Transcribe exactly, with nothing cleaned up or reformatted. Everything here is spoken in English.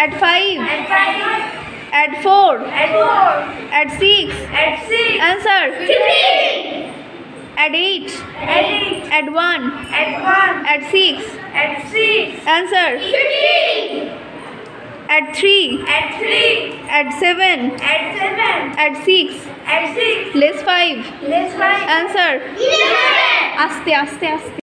Add five. Add five. Add four. Add four. Add six. Add six. Answer. Fifteen. Add eight. Add eight. Add one. Add one. Add six. Add six. Answer. Fifteen. Add three. Add three. Add seven. Add seven. Add six. Add six. Less five. Less five. Answer. Eleven. আস্তে আস্তে আস্তে